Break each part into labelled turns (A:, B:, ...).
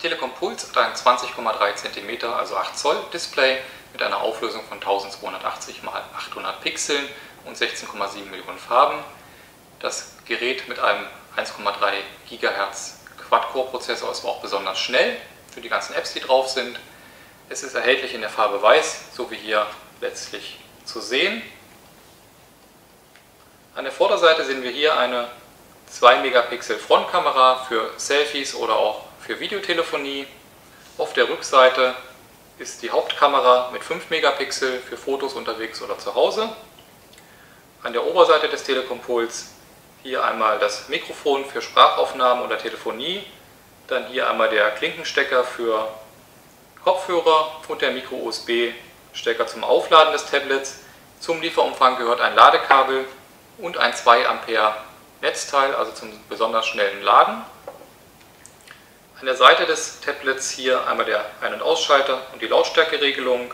A: Telekom Puls hat ein 20,3 cm, also 8 Zoll Display mit einer Auflösung von 1280 x 800 Pixeln und 16,7 Millionen Farben. Das Gerät mit einem 1,3 GHz Quad-Core-Prozessor ist auch besonders schnell für die ganzen Apps, die drauf sind. Es ist erhältlich in der Farbe Weiß, so wie hier letztlich zu sehen. An der Vorderseite sehen wir hier eine 2 Megapixel Frontkamera für Selfies oder auch für Videotelefonie. Auf der Rückseite ist die Hauptkamera mit 5 Megapixel für Fotos unterwegs oder zu Hause. An der Oberseite des Telekom Puls hier einmal das Mikrofon für Sprachaufnahmen oder Telefonie, dann hier einmal der Klinkenstecker für Kopfhörer und der Micro-USB-Stecker zum Aufladen des Tablets. Zum Lieferumfang gehört ein Ladekabel und ein 2 Ampere Netzteil, also zum besonders schnellen Laden. An der Seite des Tablets hier einmal der Ein- und Ausschalter und die Lautstärkeregelung.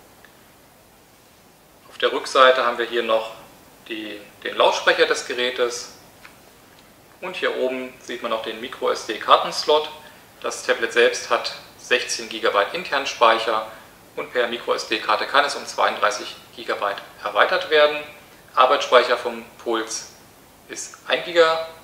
A: Auf der Rückseite haben wir hier noch den Lautsprecher des Gerätes und hier oben sieht man noch den Micro-SD-Kartenslot. Das Tablet selbst hat 16 GB internen Speicher und per Micro-SD-Karte kann es um 32 GB erweitert werden. Arbeitsspeicher vom Puls ist 1 GB.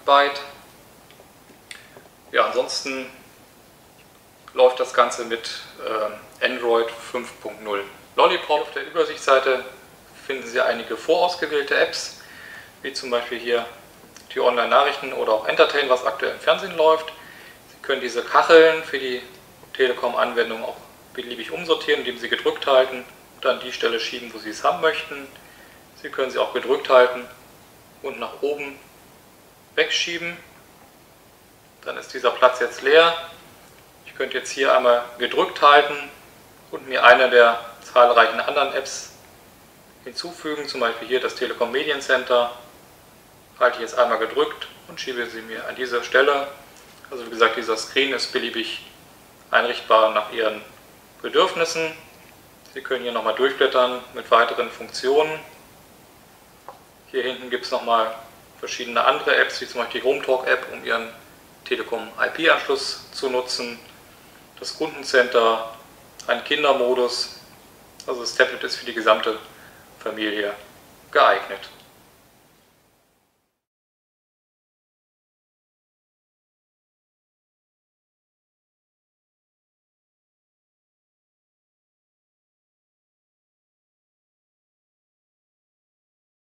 A: Ja, ansonsten läuft das Ganze mit Android 5.0 Lollipop. Auf der Übersichtsseite finden Sie einige vorausgewählte Apps, wie zum Beispiel hier die Online-Nachrichten oder auch Entertain, was aktuell im Fernsehen läuft. Sie können diese Kacheln für die Telekom-Anwendung auch beliebig umsortieren, indem Sie gedrückt halten und an die Stelle schieben, wo Sie es haben möchten. Sie können sie auch gedrückt halten und nach oben wegschieben. Dann ist dieser Platz jetzt leer. Ich könnte jetzt hier einmal gedrückt halten und mir eine der zahlreichen anderen Apps hinzufügen, zum Beispiel hier das Telekom Mediencenter. Halte ich jetzt einmal gedrückt und schiebe sie mir an diese Stelle. Also wie gesagt, dieser Screen ist beliebig einrichtbar nach Ihren Bedürfnissen. Sie können hier nochmal durchblättern mit weiteren Funktionen. Hier hinten gibt es nochmal verschiedene andere Apps, wie zum Beispiel die HomeTalk App, um Ihren Telekom IP-Anschluss zu nutzen. Das Kundencenter, ein Kindermodus. Also das Tablet ist für die gesamte Familie geeignet.